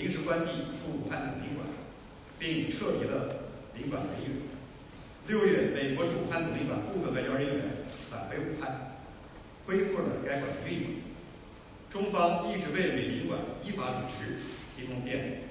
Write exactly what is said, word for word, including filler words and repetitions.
临时关闭驻武汉总领馆，并撤离了领馆人员。六月，美国驻武汉总领馆部分外交人员返回武汉，恢复了该馆的运营。中方一直为美领馆依法履职提供便利。